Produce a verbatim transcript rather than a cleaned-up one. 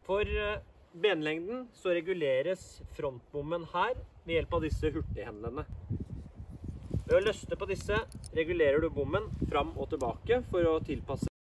For benlengden så reguleres frontbommen her ved hjelp av disse hurtighendene. Ved å løsne på disse regulerer du bommen fram og tilbake for å tilpasse